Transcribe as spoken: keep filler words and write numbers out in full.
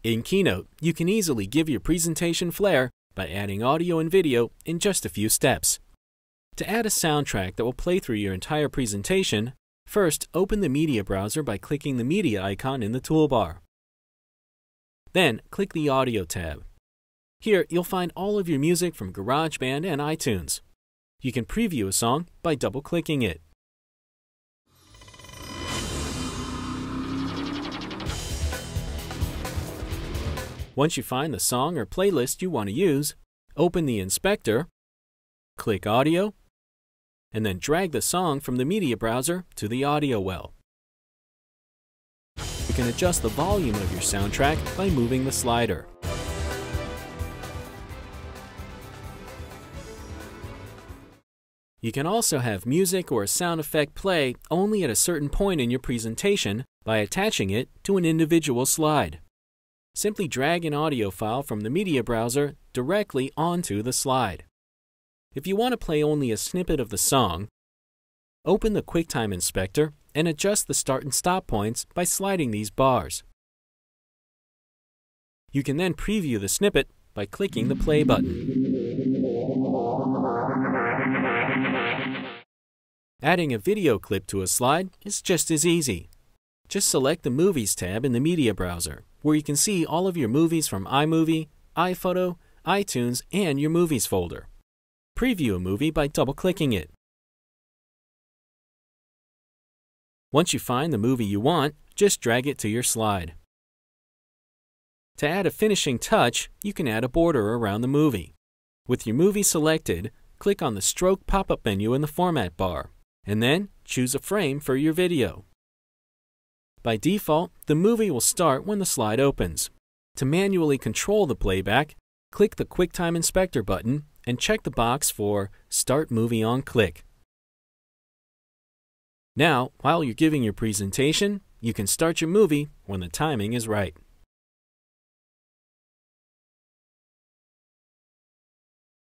In Keynote, you can easily give your presentation flair by adding audio and video in just a few steps. To add a soundtrack that will play through your entire presentation, first open the media browser by clicking the media icon in the toolbar. Then click the Audio tab. Here you'll find all of your music from GarageBand and iTunes. You can preview a song by double-clicking it. Once you find the song or playlist you want to use, open the inspector, click Audio, and then drag the song from the media browser to the audio well. You can adjust the volume of your soundtrack by moving the slider. You can also have music or a sound effect play only at a certain point in your presentation by attaching it to an individual slide. Simply drag an audio file from the media browser directly onto the slide. If you want to play only a snippet of the song, open the QuickTime Inspector and adjust the start and stop points by sliding these bars. You can then preview the snippet by clicking the play button. Adding a video clip to a slide is just as easy. Just select the Movies tab in the media browser, where you can see all of your movies from iMovie, iPhoto, iTunes, and your Movies folder. Preview a movie by double-clicking it. Once you find the movie you want, just drag it to your slide. To add a finishing touch, you can add a border around the movie. With your movie selected, click on the Stroke pop-up menu in the Format bar, and then choose a frame for your video. By default, the movie will start when the slide opens. To manually control the playback, click the QuickTime Inspector button and check the box for Start Movie on Click. Now, while you're giving your presentation, you can start your movie when the timing is right.